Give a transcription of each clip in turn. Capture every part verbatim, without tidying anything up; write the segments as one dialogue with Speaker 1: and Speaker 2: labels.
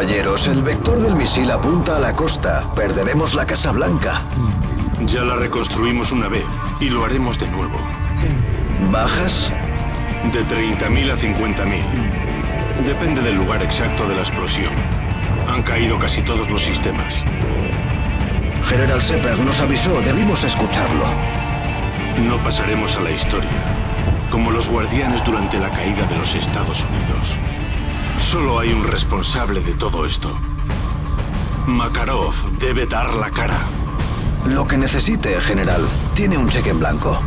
Speaker 1: caballeros. El vector del misil apunta a la costa. Perderemos la Casa Blanca.
Speaker 2: Ya la reconstruimos una vez y lo haremos de nuevo.
Speaker 1: ¿Bajas?
Speaker 2: De treinta mil a cincuenta mil. Depende del lugar exacto de la explosión. Han caído casi todos los sistemas.
Speaker 1: General Shepard nos avisó. Debimos escucharlo.
Speaker 2: No pasaremos a la historia, como los guardianes durante la caída de los Estados Unidos. Solo hay un responsable de todo esto. Makarov debe dar la cara.
Speaker 1: Lo que necesite, general. Tiene un cheque en blanco.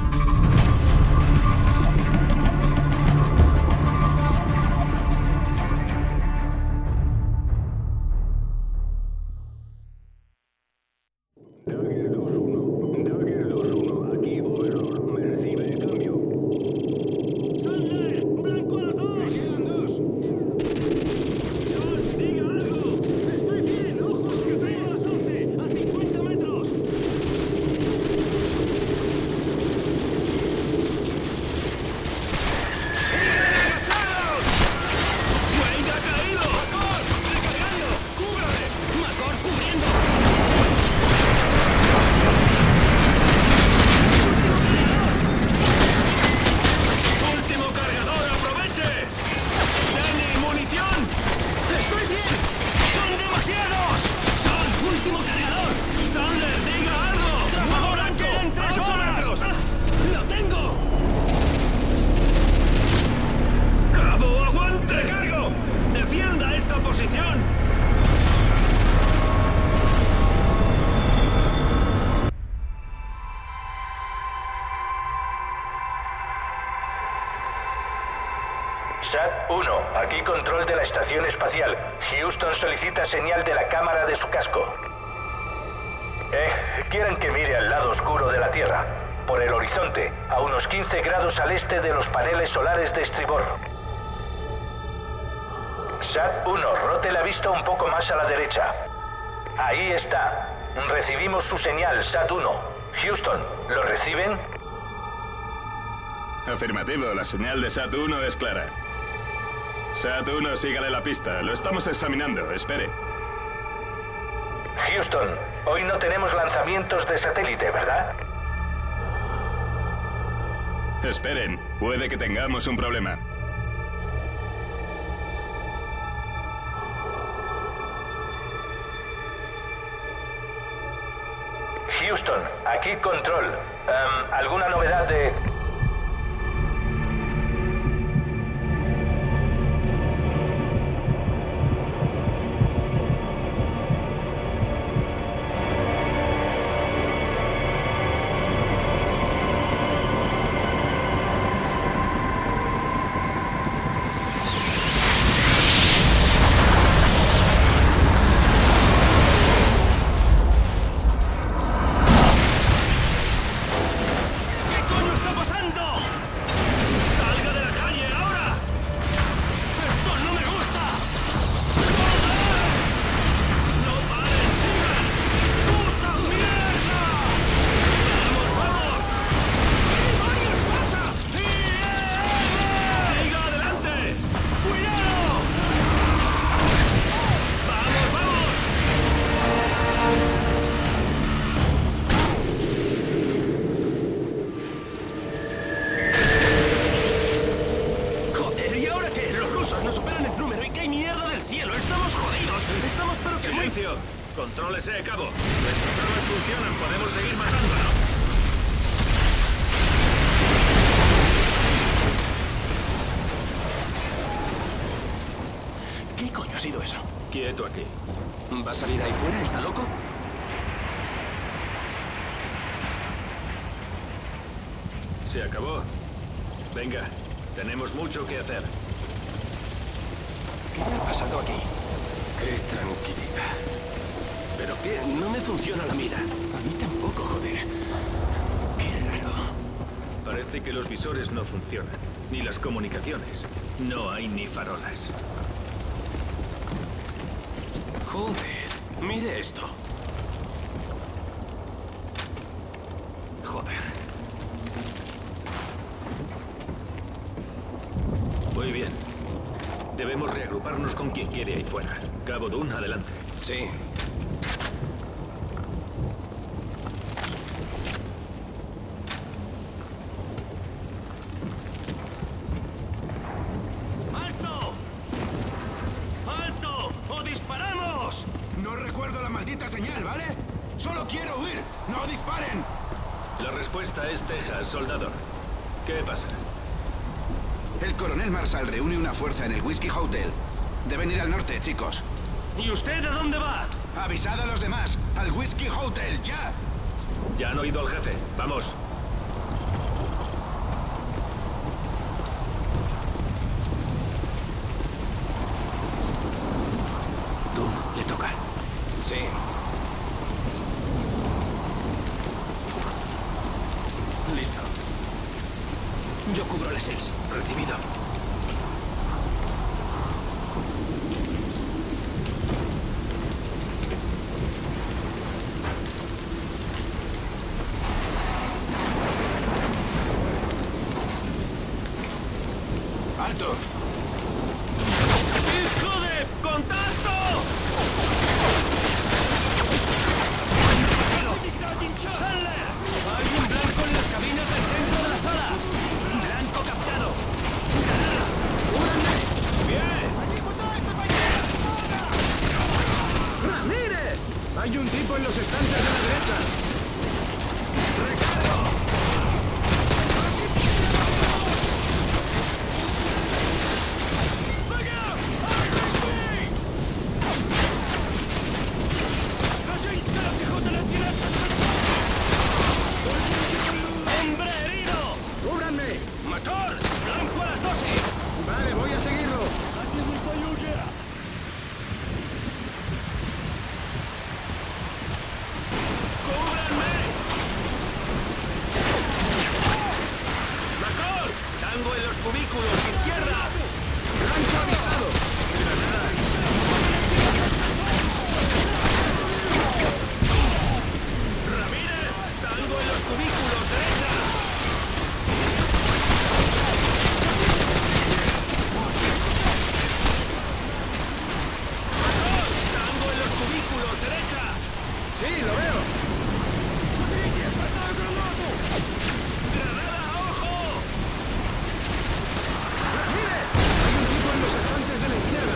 Speaker 3: SAT uno, aquí control de la estación espacial. Houston solicita señal de la cámara de su casco. Eh, quieren que mire al lado oscuro de la Tierra, por el horizonte, a unos quince grados al este de los paneles solares de estribor. SAT uno, rote la vista un poco más a la derecha. Ahí está. Recibimos su señal, SAT uno. Houston, ¿lo reciben?
Speaker 4: Afirmativo, la señal de SAT uno es clara. SAT uno, sígale la pista. Lo estamos examinando, espere.
Speaker 3: Houston, hoy no tenemos lanzamientos de satélite, ¿verdad?
Speaker 4: Esperen, puede que tengamos un problema.
Speaker 3: Houston, aquí control. Um, ¿Alguna novedad de...?
Speaker 5: Control ese cabo. Nuestras armas funcionan. Podemos seguir matando, ¿no?
Speaker 6: ¿Qué coño ha sido eso?
Speaker 5: Quieto aquí.
Speaker 6: ¿Va a salir ahí fuera? ¿Está loco?
Speaker 5: Se acabó. Venga, tenemos mucho que hacer.
Speaker 6: ¿Qué me ha pasado aquí? Qué tranquilidad. ¿Pero qué? No me funciona la mira. A mí tampoco, joder. Qué raro.
Speaker 5: Parece que los visores no funcionan. Ni las comunicaciones. No hay ni farolas.
Speaker 6: Joder. Mire esto.
Speaker 5: Joder. Muy bien. Debemos reagruparnos con quien quiere ahí fuera. Cabo Dunn, adelante.
Speaker 6: Sí.
Speaker 7: ¡Alto! ¡Alto! ¡O disparamos!
Speaker 8: No recuerdo la maldita señal, ¿vale? Solo quiero huir. ¡No disparen!
Speaker 5: La respuesta es Texas, soldado. ¿Qué pasa?
Speaker 8: El coronel Marshall reúne una fuerza en el Whiskey Hotel. Deben ir al norte, chicos.
Speaker 7: ¿Y usted a dónde va?
Speaker 8: Avisad a los demás. ¡Al Whiskey Hotel, ya!
Speaker 5: Ya han oído al jefe. Vamos.
Speaker 6: Dunn, le toca. Sí. Listo. Yo cubro las seis. Recibido.
Speaker 8: ¡Alto!
Speaker 7: ¡Hijo de contacto! ¡Sandler! Hay un blanco en las cabinas del centro de la sala. Blanco captado. ¡Bien!
Speaker 8: ¡Ramírez! Hay un tipo en los estantes de la derecha.
Speaker 7: ¡Recargo! ¡Hombre herido!
Speaker 8: ¡Cúbranme!
Speaker 7: ¡Motor! ¡Blanco a las doce!
Speaker 8: Vale, voy a seguirlo.
Speaker 7: ¡Cúbranme! ¡Motor! ¡Tango en los cubículos! ¡Izquierda!
Speaker 8: ¡Blanco avistado!
Speaker 7: ¡Ramírez! ¡Tango en los cubículos! ¡Derecha! ¡Motor! ¡Tango en los cubículos! ¡Derecha!
Speaker 8: Sí, lo veo.
Speaker 7: ¡Granada! ¡Ojo!
Speaker 8: ¡Mire! Hay un tipo en los estantes de la izquierda.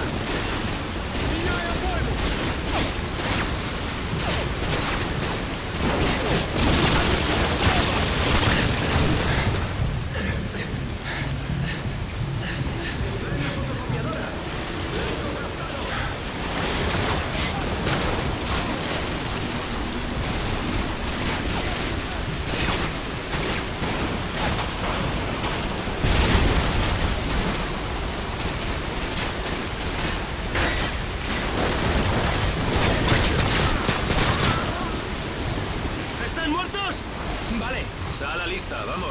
Speaker 7: ¿Están muertos? Vale.
Speaker 5: Sala lista, vamos.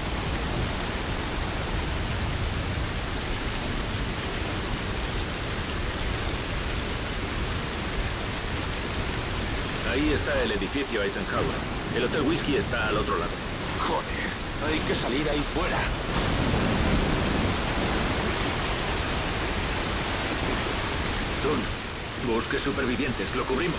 Speaker 5: Ahí está el edificio Eisenhower. El Hotel Whiskey está al otro lado.
Speaker 6: Joder, hay que salir ahí fuera.
Speaker 5: Dunn, busque supervivientes, lo cubrimos.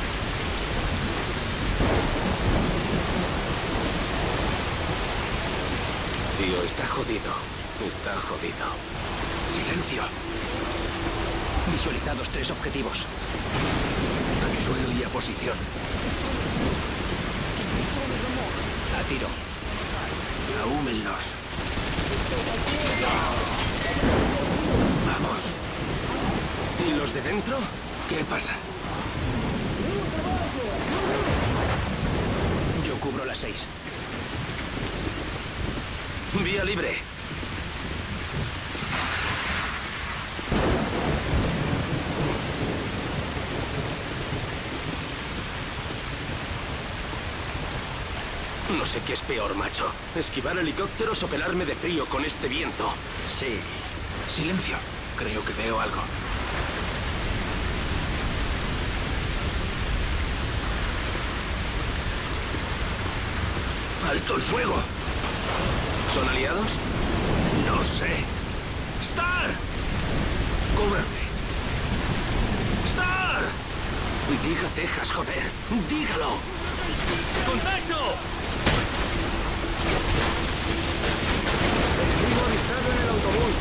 Speaker 6: Tío, está jodido. Está jodido. Silencio.
Speaker 9: Visualizados tres objetivos.
Speaker 5: Al suelo y a posición.
Speaker 9: A tiro.
Speaker 5: Ahúmenlos. Vamos.
Speaker 6: ¿Y los de dentro?
Speaker 5: ¿Qué pasa?
Speaker 9: Yo cubro las seis.
Speaker 6: Vía libre. No sé qué es peor, macho. Esquivar helicópteros o pelarme de frío con este viento.
Speaker 5: Sí. Silencio. Creo que veo algo. ¡Alto el fuego!
Speaker 6: ¿Son aliados?
Speaker 5: No sé. ¡Star! Cúbrame.
Speaker 6: Diga Texas, joder. Dígalo.
Speaker 7: ¡Contacto!
Speaker 6: Enemigo avistado en el autobús.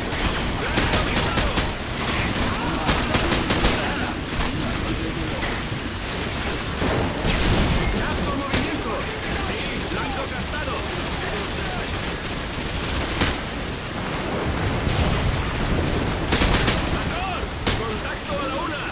Speaker 6: ¡Capto movimiento! Sí, blanco captado. ¡Patrón! ¡Contacto a la una!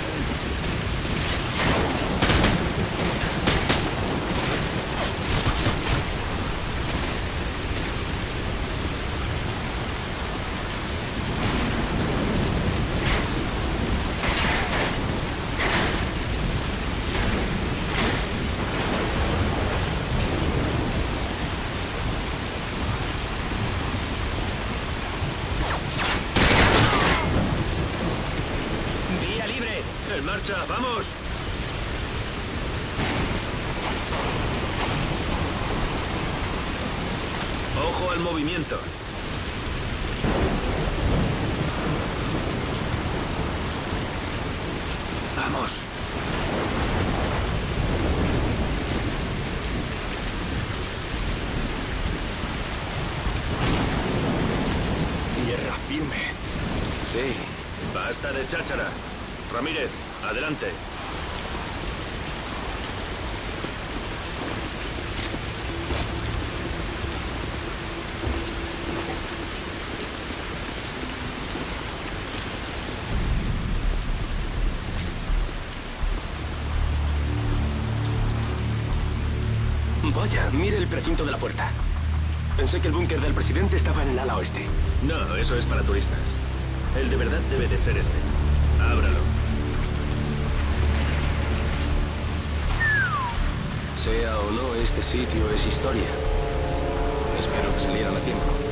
Speaker 7: ¡Vía libre!
Speaker 5: ¡En marcha! ¡Vamos! ¡Ojo al movimiento!
Speaker 6: Vamos. Tierra firme. Sí.
Speaker 5: Basta de cháchara. Ramírez, adelante.
Speaker 6: Vaya, mire el precinto de la puerta. Pensé que el búnker del presidente estaba en el ala oeste.
Speaker 5: No, eso es para turistas. El de verdad debe de ser este. Ábralo.
Speaker 6: Sea o no, este sitio es historia. Espero que salieran a tiempo.